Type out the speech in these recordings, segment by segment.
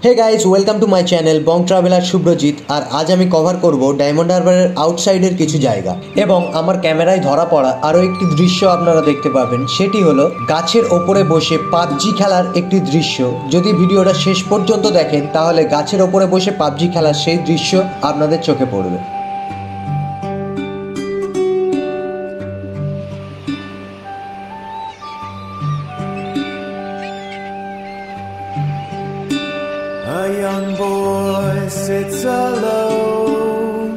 Hey guys welcome to my channel Bong Traveller Subhrajit और आज আমি कवर করব ডায়মন্ড হারবারের আউটসাইডের কিছু জায়গা এবং আমার ক্যামেরায় ধরা পড়া আরো একটি দৃশ্য আপনারা দেখতে পাবেন। সেটি হলো গাছের উপরে বসে পাবজি খেলার একটি দৃশ্য। যদি ভিডিওটা শেষ পর্যন্ত দেখেন তাহলে গাছের উপরে বসে পাবজি খেলার সেই দৃশ্য আপনাদের চোখে পড়বে। A young boy sits alone.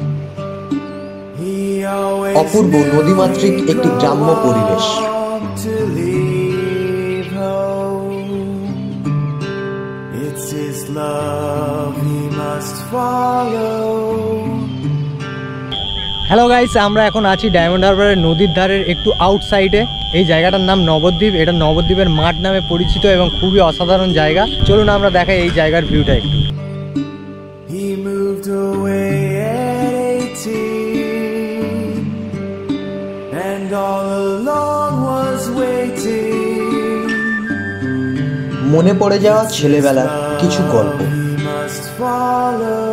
He always অপূর্ব নদীমাতৃক একটি গ্রাম্য পরিবেশ। to leave home. It's his love he must follow. Hello guys, আমরা এখন আছি ডায়মন্ড হারবারের নদীর ধারের একটু আউটসাইডে। এই জায়গাটার নাম নবদ্বীপ। এটা নবদ্বীপের মাঠ নামে পরিচিত এবং খুবই অসাধারণ জায়গা। চলুন আমরা দেখাই এই জায়গার ভিউটা একটু। He moved away at 18 and all along was waiting. মনে পড়ে যাওয়া ছেলেবেলার কিছু গল্প। He must follow.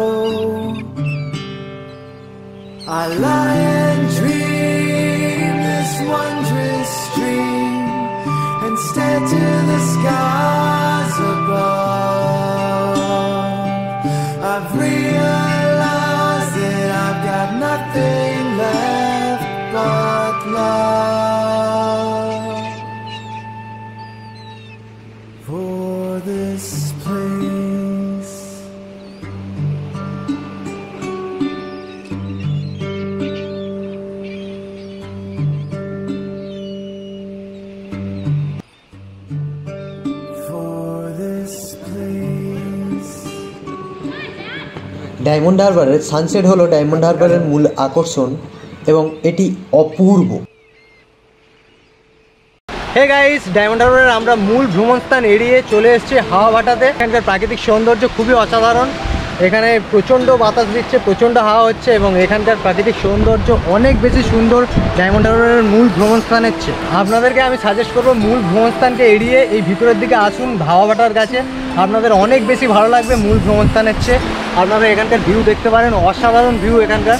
I lie and dream this wondrous dream and stare to the skies above. I've realized that I've got nothing left but love for this place. Diamond হারবারের sunset হলো Diamond হারবারের মূল আকর্ষণ এবং এটি অপূর্ব। Hey guys, diamond হারবারের আমরা মূল ভ্রমণস্থান এড়িয়ে চলে এসেছি হাওয়া ভাটাতে। এখানকার প্রাকৃতিক সৌন্দর্য খুবই অসাধারণ। এখানে প্রচণ্ড বাতাস দিচ্ছে, প্রচণ্ড হাওয়া হচ্ছে এবং এখানকার প্রাকৃতিক সৌন্দর্য অনেক বেশি সুন্দর ডায়মন্ড হারবারের মূল ভ্রমণস্থানের চেয়ে। আপনাদেরকে আমি সাজেস্ট করবো মূল ভ্রমণস্থানকে এড়িয়ে এই ভিতরের দিকে আসুন হাওয়া ভাটার কাছে। আপনাদের অনেক বেশি ভালো লাগবে মূল ভ্রমণস্থানের চেয়ে। আপনারা এখানকার ভিউ দেখতে পারেন, অসাধারণ ভিউ এখানকার।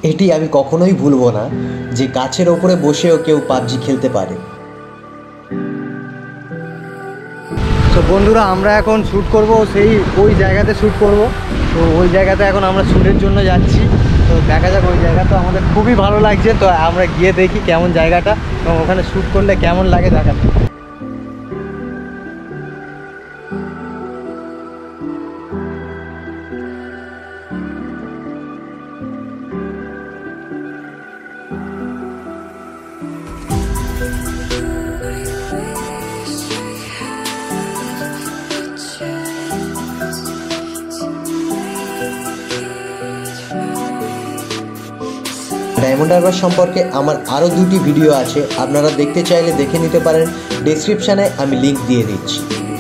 এটি আমি কখনোই ভুলবো না যে গাছের ওপরে বসেও কেউ পাবজি খেলতে পারে। তো বন্ধুরা আমরা এখন শ্যুট করব, ওই জায়গাতে শ্যুট করব। তো ওই জায়গাতে এখন আমরা শ্যুটের জন্য যাচ্ছি। তো দেখা যাক, ওই জায়গা তো আমাদের খুবই ভালো লাগছে। তো আমরা গিয়ে দেখি কেমন জায়গাটা এবং ওখানে শ্যুট করলে কেমন লাগে দেখাতে। ডায়মন্ড হারবার সম্পর্কে আমার আরও 2টি ভিডিও আছে, আপনারা দেখতে চাইলে দেখে নিতে পারেন। ডেসক্রিপশানে আমি লিংক দিয়ে দিচ্ছি।